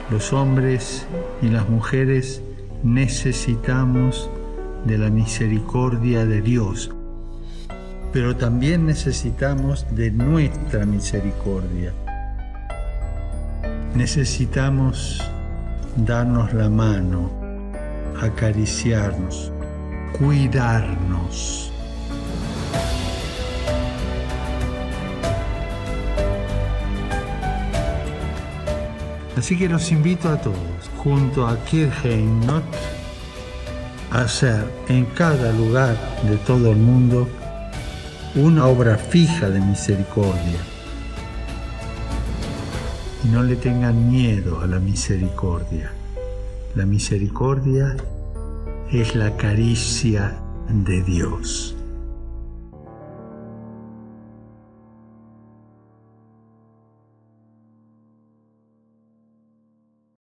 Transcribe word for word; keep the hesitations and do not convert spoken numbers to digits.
Los hombres y las mujeres necesitamos de la misericordia de Dios, pero también necesitamos de nuestra misericordia. Necesitamos darnos la mano, acariciarnos, cuidarnos. Así que los invito a todos, junto a Kirchheinrich, a hacer en cada lugar de todo el mundo una obra fija de misericordia. Y no le tengan miedo a la misericordia. La misericordia es la caricia de Dios.